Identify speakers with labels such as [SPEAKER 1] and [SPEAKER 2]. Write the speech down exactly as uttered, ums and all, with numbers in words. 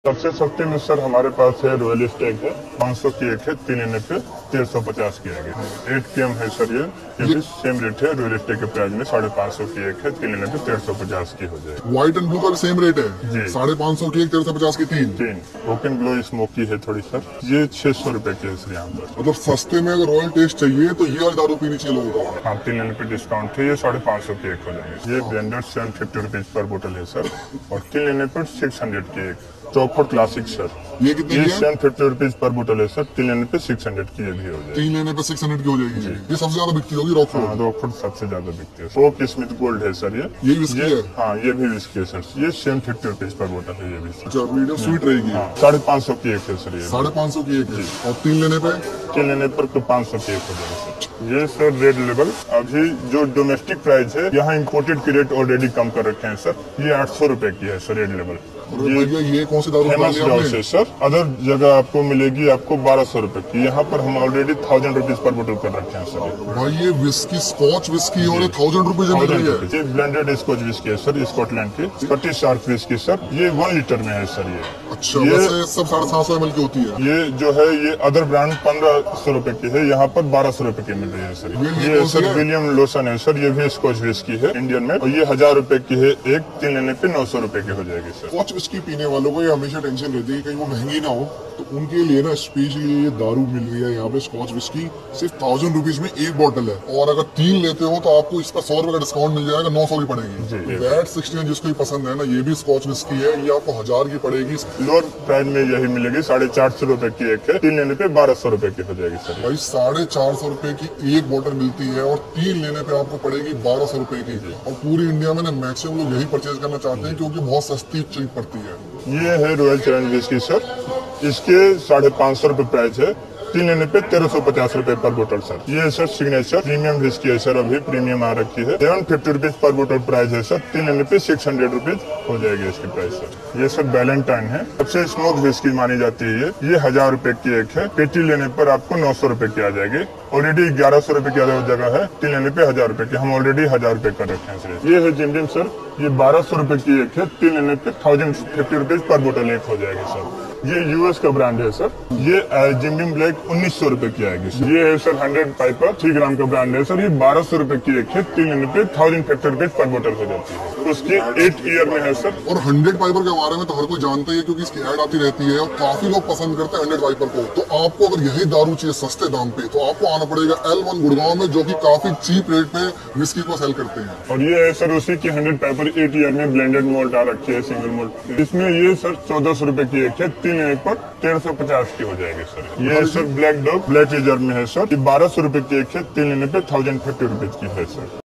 [SPEAKER 1] सबसे सस्ते में सर हमारे पास है रॉयल स्टैग है, पाँच सौ की एक है, तीन लेने पे तेरह सौ पचास की आएगी। एट के एम है सर, ये ये भी सेम रेट है रॉयल स्टैग के प्राइस में, साढ़े पाँच सौ की एक है, तीन लेने पे तेरह सौ पचास की हो जाएगी।
[SPEAKER 2] व्हाइट एंड ब्लू का भी सेम रेट है
[SPEAKER 1] जी,
[SPEAKER 2] साढ़े पाँच सौ की एक, तेरह सौ पचास की तीन
[SPEAKER 1] तीन ओपन ग्लो स्मोकी है थोड़ी सर, ये छह सौ रूपये की है सर यहाँ पर।
[SPEAKER 2] मतलब सस्ते में अगर रॉयल टेस्ट चाहिए तो ये वाली दारू पीनी चाहिए लोगों को।
[SPEAKER 1] हाँ, तीन लेने पे डिस्काउंट है, ये साढ़े पाँच सौ की एक हो जाएगी। ये blender seven fifty rupees per बोतल है सर, और तीन लेने पर सिक्स हंड्रेड की एक। चौखट क्लासिक सर,
[SPEAKER 2] ये कितने
[SPEAKER 1] ये
[SPEAKER 2] की है?
[SPEAKER 1] सेवन फिफ्टी रुपीज पर बोतल है सर, तीन लेने पे सिक्स हंड्रेड की ये भी हो जाएगी।
[SPEAKER 2] तीन लेने पे सिक्स हंड्रेड की हो जाएगी। ये सबसे ज्यादा बिकती होगी रॉकफोर्ड।
[SPEAKER 1] हाँ, रॉकफोर्ड सबसे ज्यादा बिकती है। फोक स्मिथ गोल्ड है सर, ये
[SPEAKER 2] ये विस्की है।
[SPEAKER 1] हाँ, ये भी विस्की है सर, ये सेवन फिफ्टी रुपीज पर बोतल है ये भी।
[SPEAKER 2] अच्छा, मीडियम स्वीट रहेगी।
[SPEAKER 1] हाँ, साढ़े पाँच सौ की एक है सर, ये
[SPEAKER 2] साढ़े पाँच सौ की एक है, और तीन लेने पे
[SPEAKER 1] तीन लेने पर तो पाँच सौ की एक हो जाएगा सर। ये सर रेड लेबल, अभी जो डोमेस्टिक प्राइस है यहाँ इम्पोर्टेड की रेट ऑलरेडी कम कर रखे हैं सर, ये आठ सौ रूपये की है सर रेड लेबल।
[SPEAKER 2] ये ये कौन सी दारू
[SPEAKER 1] फेमस हाउस है सर, अदर जगह आपको मिलेगी आपको बारह सौ रूपये की, यहाँ पर हम ऑलरेडी थाउजेंड रुपीज पर बोतल कर रखे हैं सर।
[SPEAKER 2] भाई ये विस्की स्कॉच विस्की और थाउजेंड रुपीज मिल रही है।
[SPEAKER 1] ये ब्लेंडेड स्कॉच विस्की है सर, स्कॉटलैंड की स्कॉटिश शार्क विस्की सर, ये वन लीटर में है सर। ये
[SPEAKER 2] अच्छा, वैसे सब साढ़े सात सौ एम एल की होती है।
[SPEAKER 1] ये जो है ये अदर ब्रांड पंद्रह सौ रूपये की है, यहाँ पर बारह सौ रूपये की मिल रही है सर। ये सर विलियम लोसन है सर, ये भी स्कॉच विस्की है इंडियन में, और ये हजार रूपये की है एक, तीन लेने पे नौ सौ रूपये की हो जाएगी सर।
[SPEAKER 2] स्कॉच विस्की पीने वालों को ये हमेशा टेंशन रहती है कहीं वो महंगी ना हो, तो उनके लिए ना स्पेशली ये दारू मिल रही है यहाँ पे स्कॉच विस्की, सिर्फ थाउजेंड रुपीज में एक बॉटल है, और अगर तीन लेते हो तो आपको इसका सौ रुपए का डिस्काउंट मिल जाएगा, नौ सौ की पड़ेगी। वैट सिक्सटीन जिसको भी पसंद है ना, ये भी स्कॉच विस्की है, ये आपको हजार की पड़ेगी।
[SPEAKER 1] लोअर प्राइस में यही मिलेगी, साढ़े चार सौ रूपये की एक है, तीन लेने पे बारह सौ रूपये की हो जाएगी सर।
[SPEAKER 2] भाई साढ़े चार सौ रूपये की एक बोतल मिलती है, और तीन लेने पे आपको पड़ेगी बारह सौ रूपये की, और पूरी इंडिया में ना मैक्सिमम लोग यही परचेज करना चाहते हैं क्योंकि बहुत सस्ती चीज पड़ती है।
[SPEAKER 1] ये है रॉयल चैलेंज विस्की सर, इसके साढ़े पाँच सौ रूपये प्राइस है, तीन लेने पे तेरह सौ पचास रूपये पर बोतल सर। ये सर सिग्नेचर प्रीमियम विस्की है सर, अभी प्रीमियम आ रखी है, सेवन फिफ्टी रुपीज पर बोतल प्राइस है सर, तीन लेने पे सिक्स हंड्रेड रुपीज हो जाएगी इसकी प्राइस सर। ये सर वैलेंटाइन है, सबसे स्मूथ विस्की मानी जाती है ये ये हजार रूपये की एक है, पेटी लेने पर आपको नौ सौ रूपये की आ जाएगी, ऑलरेडी ग्यारह सौ रूपये की जगह है, तीन लेने पे हजार रूपये की, हम ऑलरेडी हजार रूपये कर रखे हैं सर। ये है जिम जिम सर, ये बारह सौ रूपये की एक है, तीन लेने पे थाउजेंड फिफ्टी रुपीज पर बोतल एक हो जाएगी सर। ये यूएस का ब्रांड है सर, ये जिम जिम ब्लैक उन्नीस सौ रूपये की आएगी सर। ये है sir hundred piper three gram का ब्रांड है सर, ये बारह सौ रूपये की एक है, तीन लेने पे थाउजेंड फिफ्टी रुपीज पर बोतल हो जाती है, उसकी एट ईयर में है सर।
[SPEAKER 2] और हंड्रेड पाइपर के बारे में तो हर कोई जानता ही है क्योंकि इसकी ऐड आती रहती है, और काफी लोग पसंद करते हैं हंड्रेड पाइपर को। तो आपको अगर यही दारू चाहिए सस्ते दाम पे, तो आपको आना पड़ेगा एल वन गुड़गांव में, जो कि काफी चीप रेट पे विस्की को सेल करते हैं।
[SPEAKER 1] और ये है सर उसी की हंड्रेड पाइपर एट ईयर में ब्लेंडेड मोल्ट आ रखी है, सिंगल मोल्ट, इसमें ये सर चौदह सौ रूपये की एक है, तीन लेने पर तेरह सौ पचास की हो जाएगी सर। ये sir black dog black reserve में है सर, ये बारह सौ रूपये की एक है, तीन लेने पे थाउजेंड फिफ्टी रुपीज की है सर।